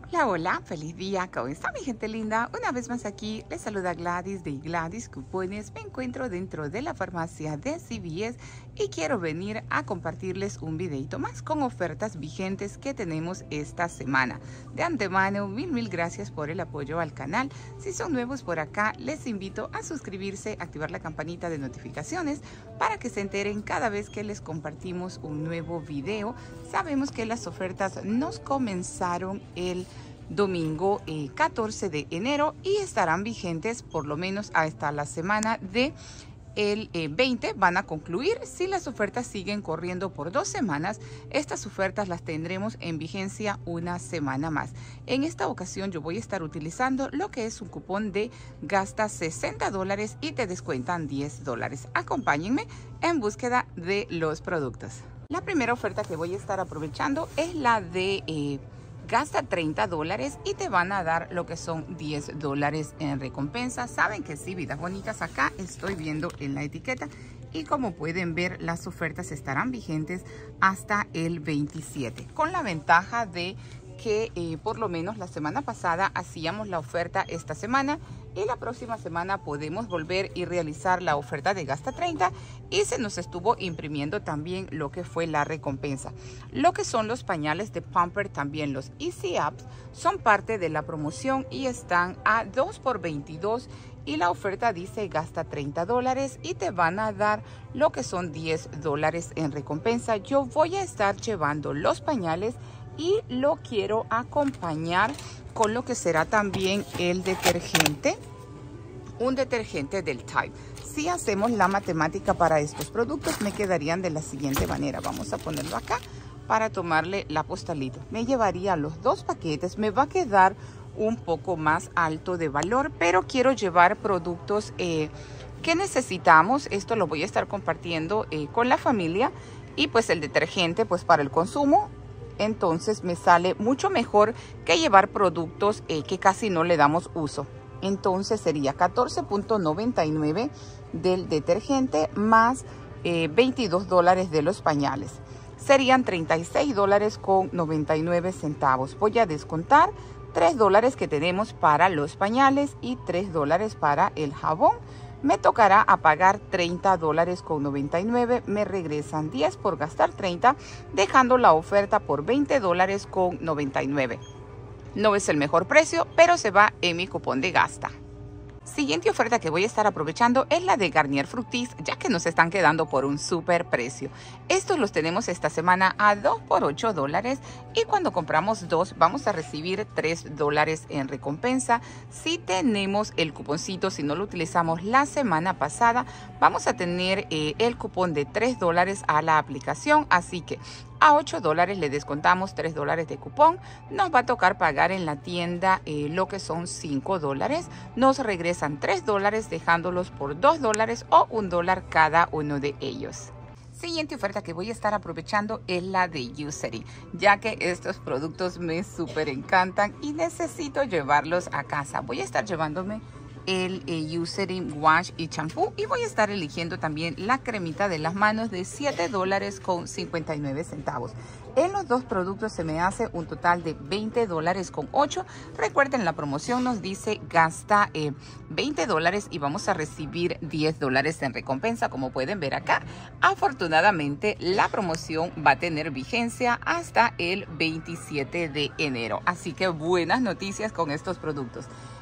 Hola, hola, feliz día, ¿cómo está mi gente linda? Una vez más aquí les saluda Gladys de Gladys Cupones. Me encuentro dentro de la farmacia de CVS y quiero venir a compartirles un videito más con ofertas vigentes que tenemos esta semana. De antemano, mil gracias por el apoyo al canal. Si son nuevos por acá, les invito a suscribirse, activar la campanita de notificaciones para que se enteren cada vez que les compartimos un nuevo video. Sabemos que las ofertas nos comenzaron el domingo 14 de enero y estarán vigentes por lo menos hasta la semana de el 20 van a concluir. Si las ofertas siguen corriendo por 2 semanas, estas ofertas las tendremos en vigencia una semana más. En esta ocasión yo voy a estar utilizando lo que es un cupón de gasta $60 y te descuentan $10. Acompáñenme en búsqueda de los productos. La primera oferta que voy a estar aprovechando es la de gasta $30 y te van a dar lo que son $10 en recompensa. Saben que sí, vidas bonitas, acá estoy viendo en la etiqueta y como pueden ver las ofertas estarán vigentes hasta el 27, con la ventaja de que por lo menos la semana pasada hacíamos la oferta esta semana y la próxima semana podemos volver y realizar la oferta de gasta 30 y se nos estuvo imprimiendo también lo que fue la recompensa. Lo que son los pañales de Pamper, también los Easy Apps, son parte de la promoción y están a 2 por $22 y la oferta dice gasta $30 y te van a dar lo que son $10 en recompensa. Yo voy a estar llevando los pañales y lo quiero acompañar con lo que será también el detergente, un detergente del Tide. Si hacemos la matemática para estos productos, me quedarían de la siguiente manera. Vamos a ponerlo acá para tomarle la postalito. Me llevaría los 2 paquetes, me va a quedar un poco más alto de valor, pero quiero llevar productos que necesitamos. Esto lo voy a estar compartiendo con la familia y pues el detergente pues para el consumo. Entonces me sale mucho mejor que llevar productos que casi no le damos uso. Entonces sería $14.99 del detergente más $22 de los pañales. Serían $36.99. Voy a descontar $3 que tenemos para los pañales y $3 para el jabón. Me tocará a pagar $30.99, me regresan 10 por gastar 30, dejando la oferta por $20.99. No es el mejor precio, pero se va en mi cupón de gasta. Siguiente oferta que voy a estar aprovechando es la de Garnier Fructis, ya que nos están quedando por un super precio. Estos los tenemos esta semana a 2 por $8 y cuando compramos 2 vamos a recibir $3 en recompensa. Si tenemos el cuponcito, si no lo utilizamos la semana pasada, vamos a tener el cupón de $3 a la aplicación, así que a $8 le descontamos $3 de cupón. Nos va a tocar pagar en la tienda lo que son $5. Nos regresan $3 dejándolos por $2 o $1 cada uno de ellos. Siguiente oferta que voy a estar aprovechando es la de Eucerin, ya que estos productos me súper encantan y necesito llevarlos a casa. Voy a estar llevándome el Eucerin Wash y Champú y voy a estar eligiendo también la cremita de las manos de $7.59. En los 2 productos se me hace un total de $20.08. Recuerden, la promoción nos dice gasta $20 y vamos a recibir $10 en recompensa, como pueden ver acá. Afortunadamente la promoción va a tener vigencia hasta el 27 de enero, así que buenas noticias con estos productos.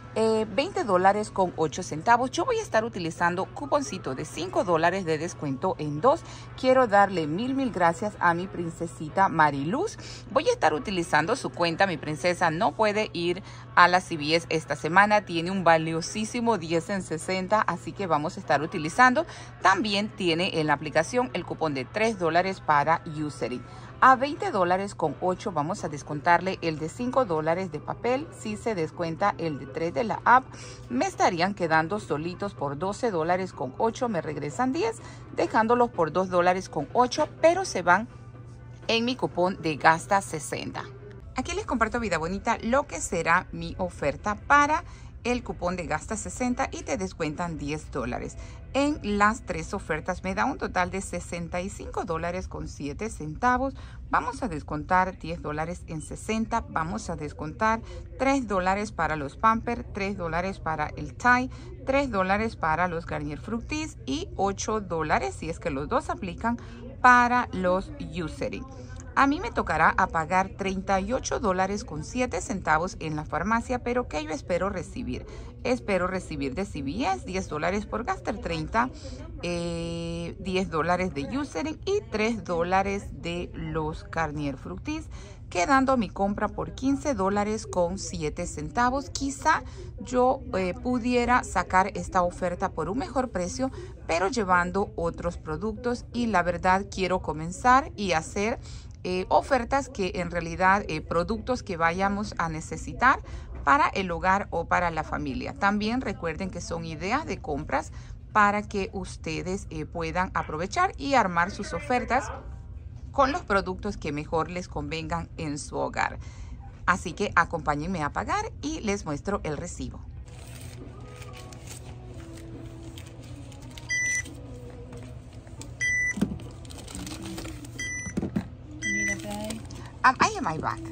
$20.08. Yo voy a estar utilizando cuponcito de $5 de descuento en 2. Quiero darle mil gracias a mi princesita Mariluz. Voy a estar utilizando su cuenta. Mi princesa no puede ir a la CVS esta semana. Tiene un valiosísimo 10 en 60, así que vamos a estar utilizando. También tiene en la aplicación el cupón de $3 para Eucerin. A $20.08 vamos a descontarle el de $5 de papel. Si se descuenta el de 3 de la app, me estarían quedando solitos por $12.08. Me regresan 10, dejándolos por $2.08, pero se van en mi cupón de gasta 60. Aquí les comparto, vida bonita, lo que será mi oferta para el cupón de gasta 60 y te descuentan $10. En las 3 ofertas me da un total de $65 con 7 centavos. Vamos a descontar $10 en 60. Vamos a descontar $3 para los Pampers, $3 para el Tide, $3 para los Garnier Fructis y $8, si es que los dos aplican, para los Eucerin. A mí me tocará a pagar $38 con 7 centavos en la farmacia, pero ¿qué yo espero recibir? Espero recibir de CVS $10 por Gaster 30, $10 de Eucerin y $3 de los Garnier Fructis, quedando mi compra por $15 con 7 centavos. Quizá yo pudiera sacar esta oferta por un mejor precio, pero llevando otros productos, y la verdad quiero comenzar y hacer ofertas que en realidad productos que vayamos a necesitar para el hogar o para la familia. También recuerden que son ideas de compras para que ustedes puedan aprovechar y armar sus ofertas con los productos que mejor les convengan en su hogar. Así que acompáñenme a pagar y les muestro el recibo. I am my back.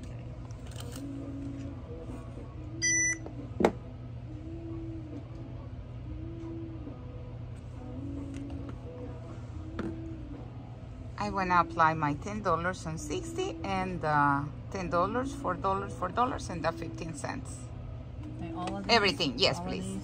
I want to apply my $10 on 60 and $10, $4 and 15 cents. Okay, all of these? Everything, yes, all please.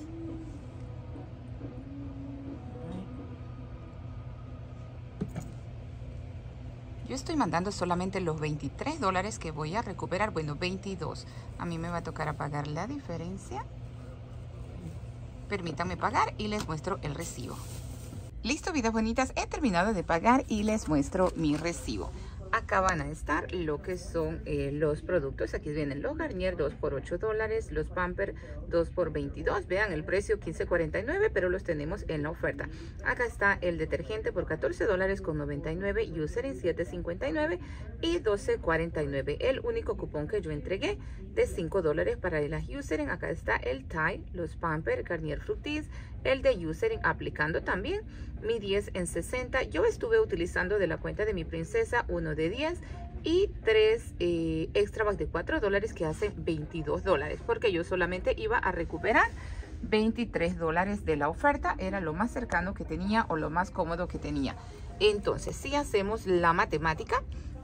Yo estoy mandando solamente los $23 que voy a recuperar. Bueno, 22. A mí me va a tocar a pagar la diferencia. Permítanme pagar y les muestro el recibo. Listo, vidas bonitas, he terminado de pagar y les muestro mi recibo. Acá van a estar lo que son los productos. Aquí vienen los Garnier 2 por $8, los Pampers 2 por $22. Vean el precio, $15.49, pero los tenemos en la oferta. Acá está el detergente por $14 con 99, Eucerin $7.59 y $12.49. El único cupón que yo entregué de $5 para el Eucerin. Acá está el Tide, los Pampers, Garnier Fructis, el de Eucerin aplicando también mi 10 en 60. Yo estuve utilizando de la cuenta de mi princesa uno de 10 y 3 extra bags de $4 que hacen $22, porque yo solamente iba a recuperar $23 de la oferta. Era lo más cercano que tenía o lo más cómodo que tenía. Entonces, si hacemos la matemática,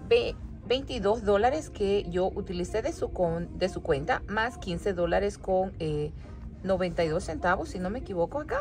$22 que yo utilicé de su cuenta, más $15 con 92 centavos, si no me equivoco acá.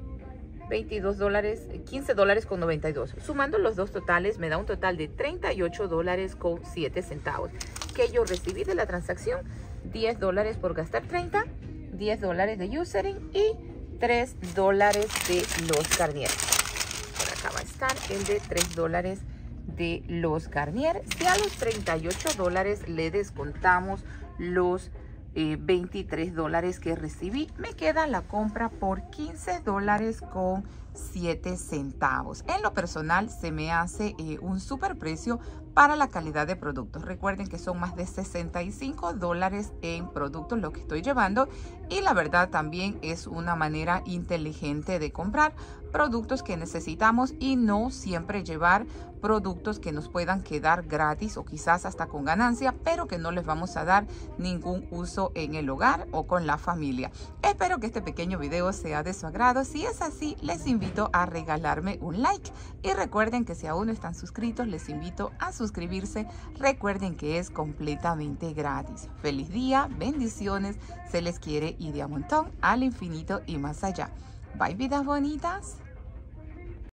$15 con 92. Sumando los dos totales me da un total de $38 con 7 centavos que yo recibí de la transacción. $10 por gastar 30, $10 de Eucerin y $3 de los Garnier. Por acá va a estar el de $3 de los Garnier. Si a los $38 le descontamos los $23 que recibí, me queda la compra por $15 con 7 centavos. En lo personal se me hace un super precio para la calidad de productos. Recuerden que son más de $65 en productos lo que estoy llevando, y la verdad también es una manera inteligente de comprar productos que necesitamos y no siempre llevar productos que nos puedan quedar gratis o quizás hasta con ganancia, pero que no les vamos a dar ningún uso en el hogar o con la familia. Espero que este pequeño video sea de su agrado. Si es así, les invito a regalarme un like y recuerden que si aún no están suscritos, les invito a suscribirse. Recuerden que es completamente gratis. Feliz día, bendiciones, se les quiere y de a montón, al infinito y más allá. Bye, vidas bonitas.